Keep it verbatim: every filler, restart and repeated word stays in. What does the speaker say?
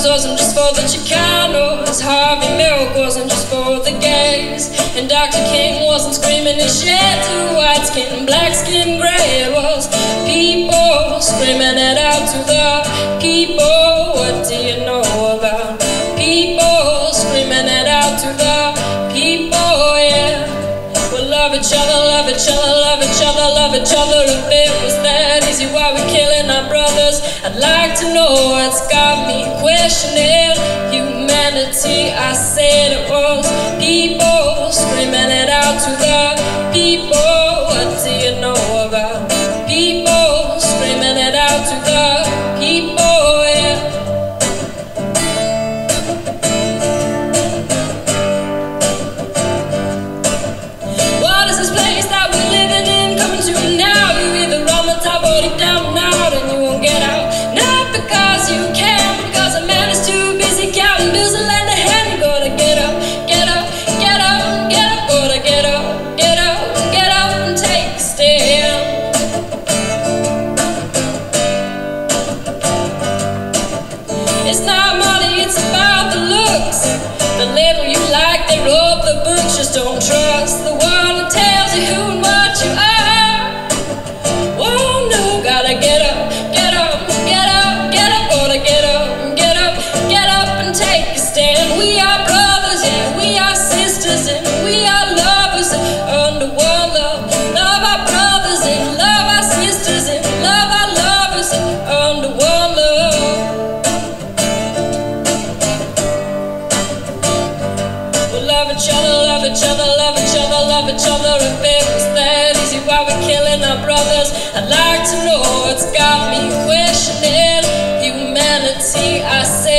Rose wasn't just for the Chicanos, Harvey Milk wasn't just for the gays, and Doctor King wasn't screaming in shades of white skin, black skin, gray. It was people screaming it out to the people. What do you know about people screaming it out to the people? Yeah, we'll love each other, love each other, love each other, love each other. If it was that easy, why we killing our brothers? I'd like to know. It's got me questioning humanity. I said it was people screaming it out to the people. What do you know about people screaming it out to the people? Yeah. What is this place that we're living in coming to now? You either on the top or deep down and out, and you won't get out. Not because you can, but because a man is too busy counting bills and lend a hand. You gotta get up, get up, get up, get up, gotta get up, get up, get up and take a stand. It's not money, it's about the looks. The label you like, they rob the books. Just don't trust the world that tells you who and what you are. Oh no, gotta get up, get up, get up, get up, gotta get up, get up, get up and take a stand. We are brothers, yeah, we are sisters, and we are lovers under one love. Love our brothers and love our sisters, and love our lovers under one love. We'll love each other, love each other, love each other, love each other. If it was that easy, why we killing our brothers? I'd like to know. It's got me questioning humanity. I say